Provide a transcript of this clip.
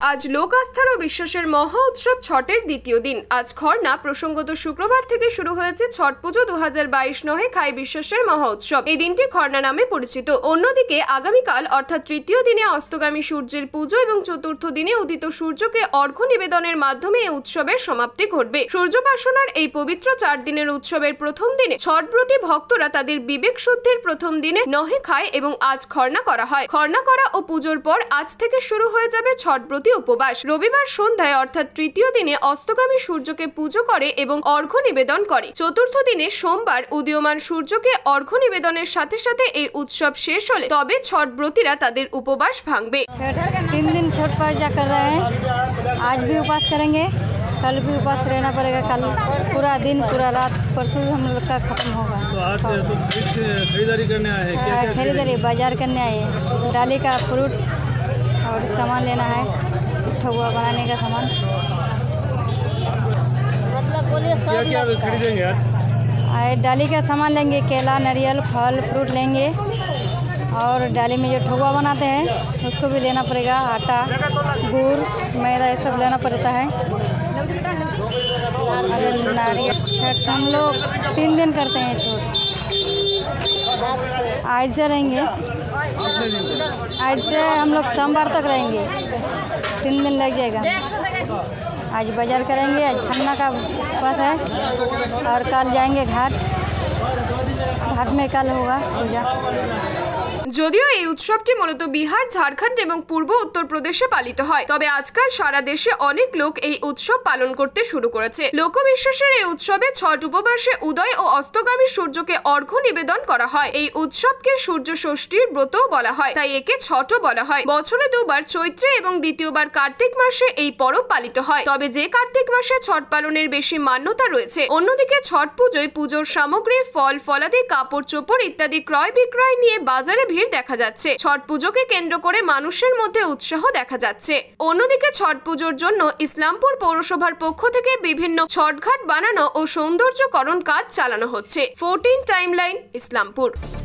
আজ লোক আস্থার ও বিশ্বাসের মহা উৎসব ছটের দ্বিতীয় দিন। আজ খরনা প্রসঙ্গত শুক্রবার থেকে শুরু হয়েছে ছট পুজো 2022 নহে খাই বিশ্বাসের মহা উৎসব। এই দিনটি খরনা নামে পরিচিত। অন্যদিকে আগামীকাল অর্থাৎ তৃতীয় দিনে অস্তগামী সূর্যের পুজো এবং চতুর্থ দিনে উদিত সূর্যকে অর্ঘ্য নিবেদনের মাধ্যমে এই উৎসবের সমাপ্তি ঘটবে। সূর্যোপাসনার এই পবিত্র 4 দিনের উৎসবের প্রথম দিনে ছটব্রতী ভক্তরা তাদের বিবেক শুদ্ধির প্রথম দিনে নহে খায় এবং আজ খরনা করা হয়। খরনা করা ও পুজোর পর আজ থেকে শুরু হয়ে যাবে ছটব্রতী উপবাস। রবিবার সন্ধ্যায় অর্থাৎ তৃতীয় দিনে অস্তগামী সূর্যকে পুজো করে এবং অর্ঘ্য নিবেদন করে। চতুর্থ দিনে সোমবার উদীয়মান সূর্যকে অর্ঘ্য নিবেদনের সাথে সাথে এই উৎসব শেষ হলে তবে ছটব্রতীরা তাদের উপবাস ভাঙবে। 3 दिन छठ पूजा कर रहे हैं। आज भी उपवास करेंगे, कल भी उपवास रहना पड़ेगा। कल पूरा दिन पूरा रात परसों हम लोग का खत्म होगा। तो आज तो खरीदारी करने आए हैं? क्या खरीदारी बाजार करने आए हैं। डाली का फ्रूट और सामान लेना है, ठगुआ बनाने का सामान। मतलब बोलिए क्या खरीदेंगे आज? डाली का सामान लेंगे, केला, नारियल, फल, फ्रूट लेंगे और डाली में जो ठगुआ बनाते हैं उसको भी लेना पड़ेगा। आटा, गुड़, मैदा ये सब लेना पड़ता है। नारियल छठ हम लोग 3 दिन करते हैं छठ। आज से रहेंगे, आज से हम लोग सोमवार तक रहेंगे। 3 दिन लग जाएगा। आज बाजार करेंगे, आज खन्ना का उपवास है और कल जाएंगे घाट में कल होगा पूजा। যদিও এই উৎসবটি মূলত বিহার, ঝাড়খণ্ড এবং পূর্ব উত্তরপ্রদেশে পালিত হয়, তবে আজকাল সারা দেশে অনেক লোক এই উৎসব পালন করতে শুরু করেছে। লোকবিশ্বাসের এই উৎসবে ছট উপবাসে উদয় ও অস্তগামী সূর্যকে অর্ঘ্য নিবেদন করা হয়। এই উৎসবকে সূর্য ষষ্ঠীর ব্রতও বলা হয়, তাই একে ছটও বলা হয়। বছরে দুবার চৈত্রে এবং দ্বিতীয়বার কার্তিক মাসে এই পরব পালিত হয়, তবে যে কার্তিক মাসে ছট পালনের বেশি মান্যতা রয়েছে। অন্যদিকে ছট পুজোয় পুজোর সামগ্রী, ফল ফলাদি, কাপড় চোপড় ইত্যাদি ক্রয় বিক্রয় নিয়ে বাজারে ভিড় দেখা যাচ্ছে। ছট পুজোকে কেন্দ্র করে মানুষের মধ্যে উৎসাহ দেখা যাচ্ছে। অন্যদিকে ছট পুজোর জন্য ইসলামপুর পৌরসভার পক্ষ থেকে বিভিন্ন ছটঘাট বানানো ও সৌন্দর্যকরণ কাজ চালানো হচ্ছে। 14 টাইমলাইন, ইসলামপুর।